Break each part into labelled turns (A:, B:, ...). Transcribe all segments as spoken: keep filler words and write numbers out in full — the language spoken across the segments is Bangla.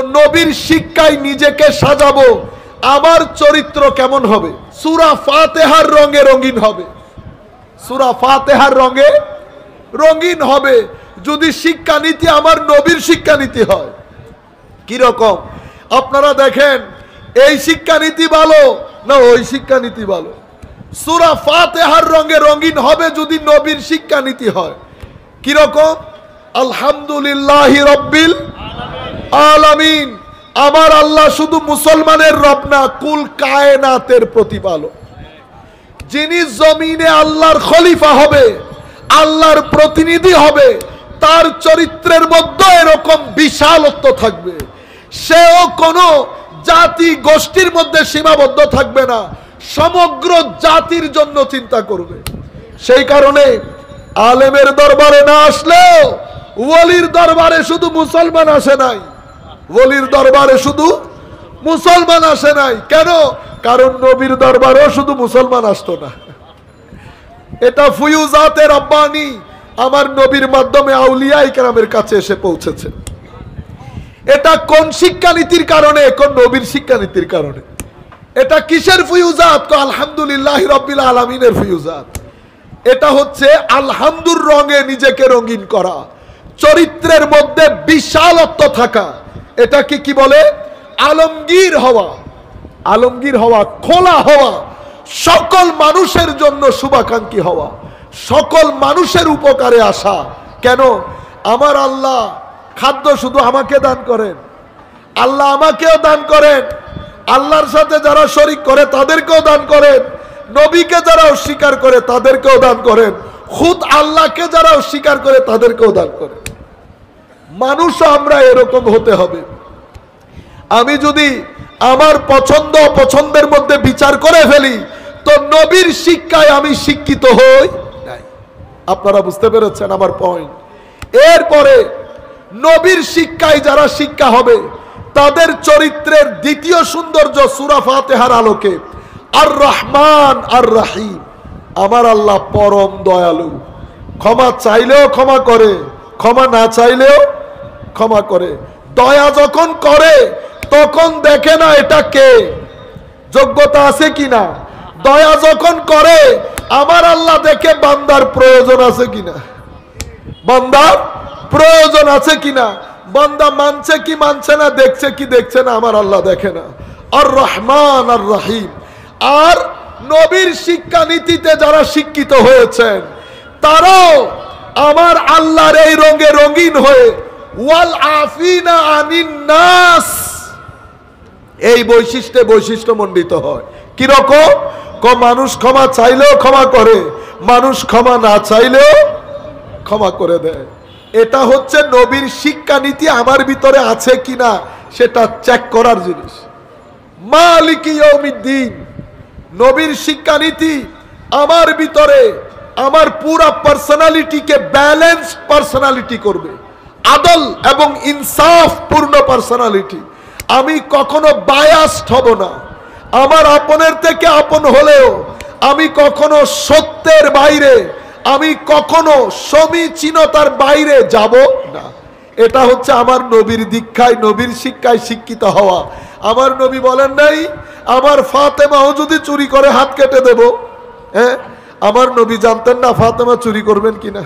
A: নবীর শিক্ষায় নিজেকে সাজাবো, আমার চরিত্র কেমন হবে? সূরা ফাতিহার রঙে রঙিন হবে, সূরা ফাতিহার রঙে রঙিন হবে যদি শিক্ষানীতি আমার নবীর শিক্ষানীতি হয়। কি রকম? আপনারা দেখেন এই শিক্ষানীতি ভালো না ওই শিক্ষানীতি ভালো? সূরা ফাতিহার রঙে রঙিন হবে যদি নবীর শিক্ষানীতি হয়। কি রকম? আলহামদুলিল্লাহি রাব্বিল আলামিন, আমার আল্লাহ শুধু মুসলমানের রব না, কুল কায়নাতের প্রতিপালক। যিনি জমিনে আল্লাহর খলিফা হবে, আল্লাহর প্রতিনিধি হবে, তার চরিত্রের মধ্যে এরকম বিশালত্ব থাকবে। সেও কোনো জাতি গোষ্ঠীর মধ্যে সীমাবদ্ধ থাকবে না, সমগ্র জাতির জন্য চিন্তা করবে। সেই কারণে আলেমের দরবারে না আসলেও ওলির দরবারে শুধু মুসলমান আসে নাই, ওলির দরবারে শুধু মুসলমান আসে নাই। কেন? কারণ নবীর দরবারেও শুধু মুসলমান আসতো না। এটা ফুয়ুজাতে রাব্বানি আমার নবীর মাধ্যমে আউলিয়া ইকরামের কাছে এসে পৌঁছেছে। এটা কোন শিক্ষানীতির কারণে? কোন নবীর শিক্ষানীতির কারণে। এটা কিসের ফুয়ুজাত? আলহামদুলিল্লাহি রাব্বিল আলামিনের ফুয়ুজাত। এটা হচ্ছে আলহামদুর রঙে নিজেকে রঙিন করা, চরিত্রের মধ্যে বিশালত্ব থাকা। এটাকে কি বলে? আলমগীর হওয়া। আলমগীর হওয়া, খোলা হওয়া, সকল মানুষের জন্য শুভাকাঙ্ক্ষী হওয়া, সকল মানুষের উপকারে আসা। কেন? আমার আল্লাহ খাদ্য শুধু আমাকে দান করেন, আল্লাহ আমাকেও দান করেন, আল্লাহর সাথে যারা শরীক করে তাদেরকেও দান করেন, নবীকে যারা অস্বীকার করে তাদেরকেও দান করেন, খুদ আল্লাহকে যারা অস্বীকার করে তাদেরকেও দান করেন। মানুষও আমরা এরকম হতে হবে। আমি যদি আমার পছন্দ অপছন্দের মধ্যে বিচার করে ফেলি তো নবীর শিক্ষায় আমি শিক্ষিত হই নাই। আপনারা বুঝতে পেরেছেন আমার পয়েন্ট? এরপরে নবীর শিক্ষায় যারা শিক্ষা হবে তাদের চরিত্রের দ্বিতীয় সৌন্দর্য সূরা ফাতিহার আলোকে, আর রহমান আর রহিম, আমার আল্লাহ পরম দয়ালু, ক্ষমা চাইলেও ক্ষমা করে, ক্ষমা না চাইলেও ক্ষমা করে। দয়া যখন করে তখন দেখে না এটা কে, যোগ্যতা আছে কিনা। দয়া যখন করে আমার আল্লাহ দেখে বান্দার প্রয়োজন আছে কিনা, বান্দার প্রয়োজন আছে কিনা, বান্দা মানছে কি মানছে না, দেখছে কি দেখছে না, আমার আল্লাহ দেখে না। আর রহমান আর রহিম। আর নবীর শিক্ষানীতিতে যারা শিক্ষিত হয়েছেন তারাও আমার আল্লাহর এই রঙে রঙিন হয়ে ওয়াল আফিনা আনিন নাস, এই বৈশিষ্ট্যে বৈশিষ্ট্যমণ্ডিত হয়। কি রকম? মানুষ ক্ষমা চাইলেও ক্ষমা করে, মানুষ ক্ষমা না চাইলেও ক্ষমা করে দেয়। এটা হচ্ছে নবীর শিক্ষানীতি আমার ভিতরে আছে কিনা সেটা চেক করার জিনিস। মালিকি ইয়াউমিদ্দিন, নবীর শিক্ষানীতি আমার ভিতরে আমার পুরা পার্সোনালিটিকে ব্যালেন্স পার্সোনালিটি করবে, আদল এবং ইনসাফ পূর্ণ পার্সোনালিটি। আমি কখনো বায়াসড হব না। আমার আপনের থেকে আপন হলেও আমি কখনো সত্যের বাইরে, আমি কখনো সমীচীনতার বাইরে যাব না। এটা হচ্ছে আমার নবীর দীক্ষায়, নবীর শিক্ষায় শিক্ষিত হওয়া। আমার নবী বলেন নাই আমার ফাতেমাও যদি চুরি করে হাত কেটে দেব। হ্যাঁ, আমার নবী জানতেন না ফাতেমা চুরি করবেন কিনা।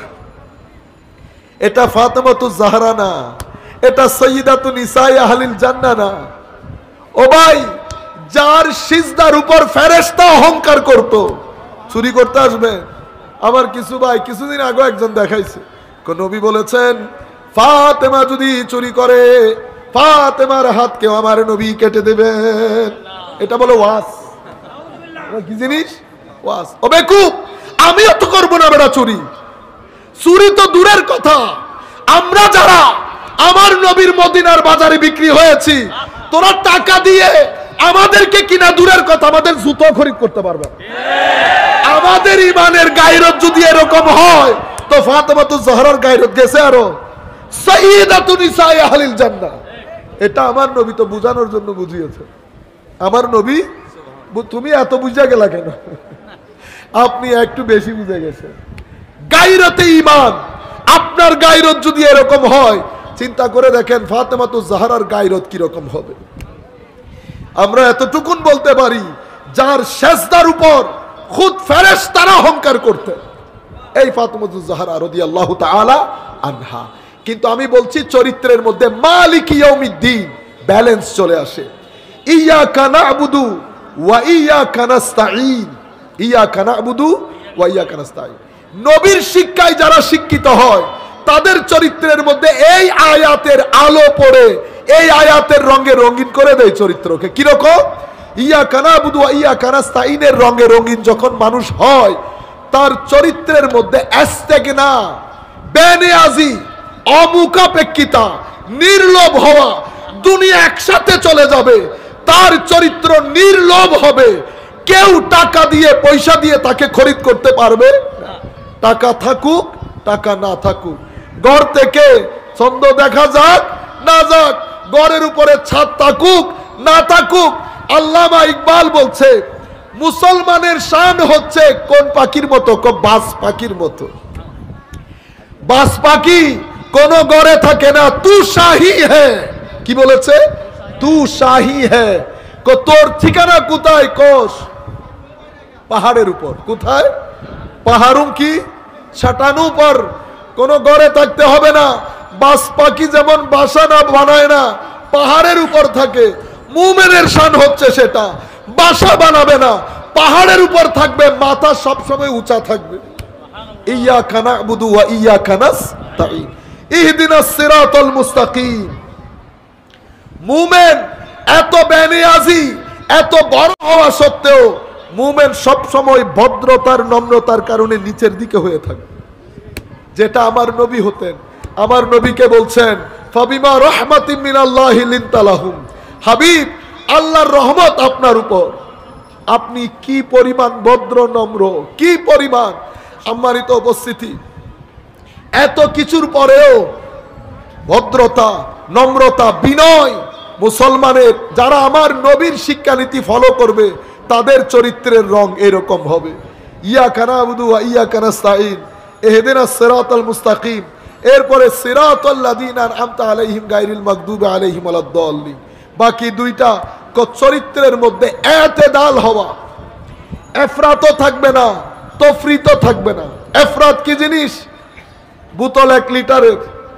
A: এটা ফাতেমা তো জাহরা না, এটা সৈয়দাতু নিসায়ে আহলিল জান্নাহ না। ও ভাই, যার সিজদার উপর ফেরেশতা অহংকার করত, চুরি করতে আসবে। আমার কিছু ভাই কিছুদিন আগে একজন দেখাইছে, নবী বলেছেন ফাতেমা যদি চুরি করে ফাতেমার হাত কেউ আমার নবী কেটে দেবেন। এটা বলে ওয়াজ। কি জিনিস? ওয়াজ। ও বেকুব, আমিও তো করবো না বেটা চুরি। চুরি তো দূরের কথা, আমরা যারা আমার নবীর মদিনার বাজারে বিক্রি হয়েছি, তোরা টাকা দিয়ে আমাদেরকে কিনা দূরের কথা, আমাদের জুতো খরিদ করতে পারবে। আমাদের ইমানের গায়রত যদি এরকম হয় তো ফাতেমা তো জহরার গায়রত গেছে আরো। সাইয়্যিদাতুন নিসায়ে আহলিল জান্নাহ, এটা আমার নবী তো বুঝানোর জন্য বুঝিয়েছে। আমার নবী, তুমি এত বুঝা গেলা কেন? আপনি একটু বেশি বুঝে গেছেন। গায়রতে ঈমান, আপনার গায়রত যদি এরকম হয় চিন্তা করে দেখেন ফাতেমাতুজ জাহরার গায়রত কিরকম হবে। আমরা এতটুকুন বলতে পারি, যার সেজদার উপর খুদ ফেরেশতারা অহংকার করতেন, এই ফাতেমাতুজ জাহরা রাদিয়াল্লাহু তাআলা আনহা। কিন্তু আমি বলছি চরিত্রের মধ্যে মালিক ইয়াউমিদ্দিন ব্যালেন্স চলে আসে। ইয়াকা না'বুদু ওয়া ইয়াকা নাস্তাঈন, ইয়াকা না'বুদু ওয়া ইয়াকা নাস্তাঈন। নবীর শিক্ষায় যারা শিক্ষিত হয় তাদের চরিত্রের মধ্যে এই আয়াতের আলো পড়ে, এই আয়াতের রঙে রঙিন করে দেয় চরিত্রকে। কিরকম? ইয়াকা না'বুদু ওয়া ইয়াকা নাস্তাঈনের রঙে রঙিন যখন মানুষ হয়, তার চরিত্রের মধ্যে ইস্তেগনা, বেনিয়াজি, অমুখাপেক্ষিতা, নির্লোভ হওয়া, দুনিয়া একসাথে চলে যাবে, তার চরিত্র নির্লোভ হবে। কেউ টাকা দিয়ে পয়সা দিয়ে তাকে খরিদ করতে পারবে না। টাকা থাকুক টাকা না থাকুক, ঘর থেকে ছন্দ দেখা যাক না যাক, ঘরের উপরে ছাদ থাকুক না থাকুক, আল্লামা ইকবাল বলছে মুসলমানের শান হচ্ছে কোন পাখির মতো? বাস পাখির মতো। বাস পাখি কোন ঘরে থাকে না, তু শাহী হ্যায়। কি বলেছে? তু শাহী হ্যায়। তোর ঠিকানা কোথায়? কোষ পাহাড়ের উপর। কোথায়? পাহাড়ুম কি ছাটানো পর, কোন ঘরে থাকতে হবে না। বাস পাখি যেমন বাসা না বানায় না, পাহাড়ের উপর থাকে। মুমিনের শান হচ্ছে সেটা, বাসা বানাবে না, পাহাড়ের উপর থাকবে, মাথা সবসময় উঁচা থাকবে। ইয়াকা না'বুদু ওয়া ইয়াকা নাস্তাঈন ইহদিনাস সিরাতাল মুস্তাকিম। মুমিন এত বেনিয়াজি, এত বড় হওয়া সত্ত্বেও মুমিন সব সময় ভদ্রতার, নম্রতার কারণে নিচের দিকে হয়ে থাকে, যেটা আমার নবী হতেন। আমার নবীকে বলছেন ফাবিমা রাহমাতিম মিনাল্লাহি লিনতা লাহুম, হাবিব আল্লাহর রহমত আপনার উপর, আপনি কি পরিমাণ ভদ্র নম্র, কি পরিমাণ। সম্মানিত উপস্থিতি, এত কিছুর পরেও ভদ্রতা, নম্রতা, বিনয় মুসলমানের, যারা আমার নবীর শিক্ষানীতি ফলো করবে তাদের চরিত্রের রং এরকম হবে। ইয়াকা না'বুদু ওয়া ইয়াকা নাস্তাঈন ইহদিনাস সিরাতাল মুস্তাকিম। এরপরে সিরাতাল লাযিনা আন'আমতা আলাইহিম গায়রিল মাগদুবি আলাইহিম ওয়ালাদ-দাল্লিন। বাকি দুইটা চরিত্রের মধ্যে এতেদাল হওয়া, এফরাতও থাকবে না, তফরিতও থাকবে না। এফরাত কি জিনিস? বোতল এক লিটারের,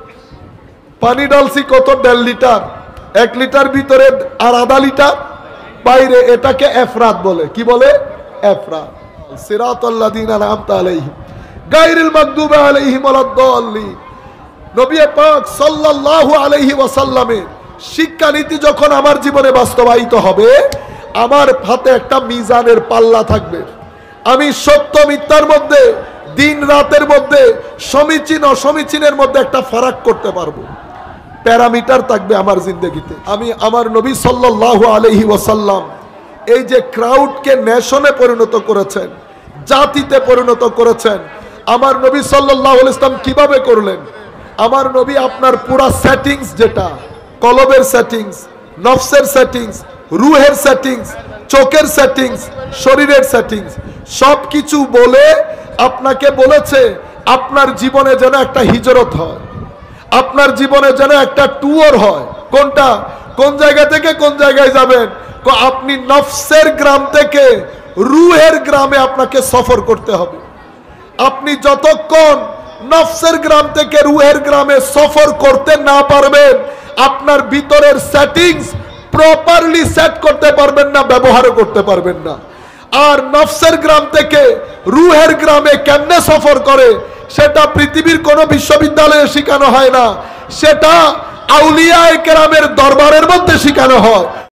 A: পানি ডালছি কত? দেড় লিটার। এক লিটার ভিতরে আর আধা লিটার বাইরে, এটাকে এফরাত বলে। কি বলে? এফরাত। সিরাতাল লাযিনা আন'আমতা আলাইহিম গায়রিল মাগদুবি আলাইহিম ওয়ালাদ-দাল্লিন। নবী পাক সাল্লাল্লাহু আলাইহি ওয়াসাল্লামের শিক্ষানীতি যখন আমার জীবনে বাস্তবায়িত হবে, আমার হাতে একটা মিজানের পাল্লা থাকবে। আমি সত্য মিথ্যার মধ্যে, দিন রাতের মধ্যে, সমীচীন অসমীচীনের মধ্যে একটা ফারাক করতে পারবো। প্যারামিটার থাকবে আমার জিন্দগিতে। আমি আমার নবী সাল্লাল্লাহু আলাইহি ওয়াসাল্লাম এই যে ক্রাউডকে নেশনে পরিণত করেছেন, জাতিতে পরিণত করেছেন, আমার নবী সাল্লাল্লাহু আলাইহি ওয়াসাল্লাম কিভাবে করলেন? আমার নবী আপনার পুরা সেটিংস, যেটা কলবের সেটিংস, নফসের সেটিংস, রুহের সেটিংস, চোখের সেটিংস, শরীরের সেটিংস, সব কিছু বলে আপনাকে বলেছে আপনার জীবনে যেন একটা হিজরত হয়, আপনার জীবনে যেন একটা ট্যুর হয়। কোনটা? কোন জায়গা থেকে কোন জায়গায় যাবেন? আপনি নফসের গ্রাম থেকে রুহের গ্রামে আপনাকে সফর করতে হবে। আপনি যতক্ষণ নফসের গ্রাম থেকে রুহের গ্রামে সফর করতে না পারবেন, আপনার ভিতরের সেটিংস প্রপারলি সেট করতে পারবেন না, ব্যবহার করতে পারবেন না। আর নফসের গ্রাম থেকে রুহের গ্রামে কেমনে সফর করে সেটা পৃথিবীর কোনো বিশ্ববিদ্যালয়ে শেখানো হয় না, সেটা আউলিয়া কেরামের দরবারের মধ্যে শেখানো হয়।